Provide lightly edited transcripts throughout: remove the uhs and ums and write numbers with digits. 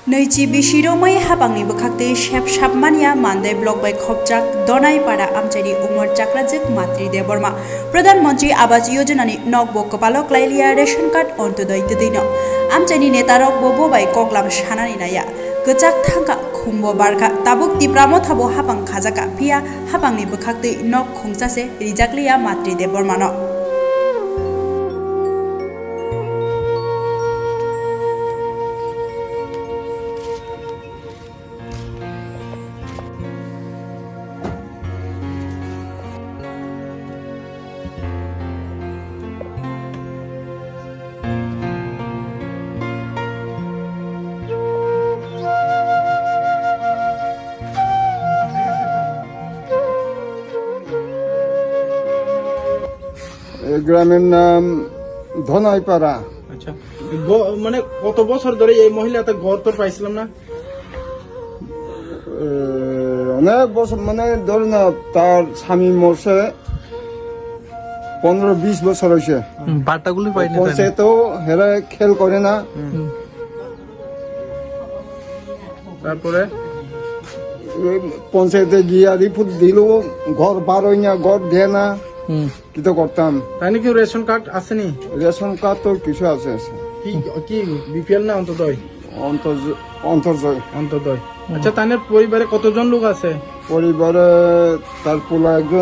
नैची बिशिरोमै हाबांनि बखाक्ते शेप साबमानिया मानदे ब्लक बाय खबजाक दनाईपाड़ा आमचाइनि उमर चाक्राजिक मातृ देबरमा प्रधानमंत्री आवास योजनानि नकबो कपालक लाइलिया रेशन कार्ड अंतोदय तदैनो आमचाइनि नेतारक बोबो बाय कगलाम सानानि नाया गचाक थांका खुम्बो बारका ताबुक तिप्रामो थाबो हाबां खाजाका फिया हाबांनि बखाक्ते नक खुंसासे रिजाकलिया मातृ देबरमानो গ্রামের নাম ধনাইপাড়া। আচ্ছা, মানে কত বছর ধরে এই মহিলাটা ঘর তোর পাইছিলাম না? অনেক বছর, মানে ধরে না, তার স্বামী মরছে 15-20 বছর হয়েছে। বাটাগুলি পাইনি, পঞ্চায়েতেও হেরা খেল করে না। তারপরে পঞ্চায়েতে গিয়া রিপোর্ট দিল, ঘর বার হয় না, ঘর দেয় না, কি তো করতাম। তাই নাকি? রেশন কার্ড আসেনি? রেশন কার্ড তো কিছু আছে। কি বিপিএল না অন্তর্দয়? অন্তর্দয়। আচ্ছা, তাই পরিবারে কতজন লোক আছে? পরিবারে তার পোলা একজন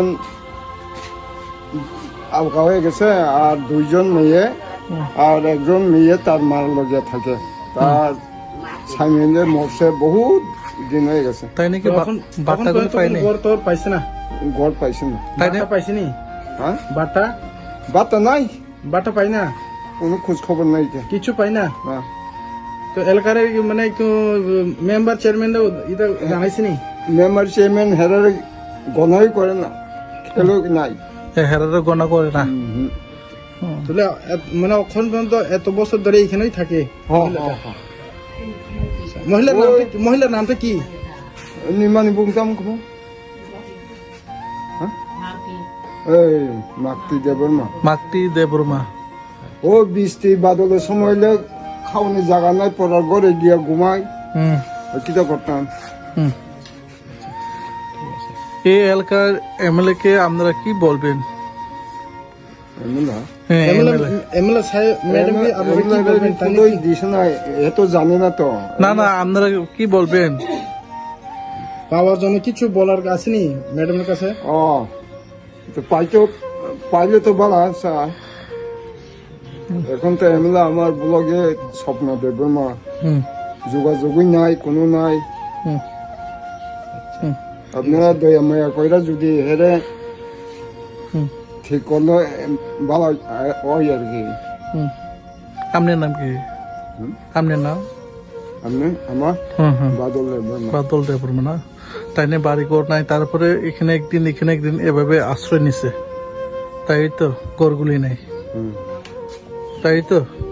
আলগা হয়ে গেছে, আর 2জন মেয়ে, আর একজন মেয়ে তার মার লগে থাকে। তার স্বামী মরছে বহুত দিন হয়ে গেছে। তাই নাকি? বাটাগুলি পাইনি? ঘর তোর পাইছে না? ঘর পাইছে না। বাটা পাইছিনি? হ্যাঁ, বাটা নাই। বাটা পাই না? কোনো খোঁজ খবর নাই, কিছু পাই না। না। তো এলাকার মানে মেম্বার চেয়ারম্যান এটা জানাইছিনি? মেম্বার চেয়ারম্যান হেরার গণাই করে না, খেলো নাই, হেরার গণা করে না। তাহলে মানে এখন পর্যন্ত এত বছর ধরে এখানেই থাকে? মহিলার নামটা কি? নিমানি বুঝতাম কোনো মাতৃ দেবর্মা। মাতৃ দেবর্মা। ও বৃষ্টি বাদলের সময় খাওয়ানোর জায়গা নাই, পড়ার ঘরে গিয়া ঘুমাই, কিটা করতাম। এই এলাকার এমএলএ কে আপনারা কি বলবেন? জানে না তো। না, আপনারা কি বলবেন? পাওয়ার জন্য কিছু বলার আসেনি ম্যাডামের কাছে? পাইলে তো বলা। এখন তো এমএলএ আমার ব্লগে স্বপ্ন দেবর্মা, যোগাযোগই নাই, কোনো নাই। আপনারা দয়া মায়া কইরা যদি হেরে ঠিক করলো ভালো হয় আর কি। আপনার নাম কি? আপনার নাম? আমার বাদল দেবর্মা। বাদল দেবর্মা না? তাই না? বাড়ি ঘর নাই, তারপরে এখানে একদিন এভাবে আশ্রয় নিছে, তাই তো? ঘরগুলি নাই, তাই তো?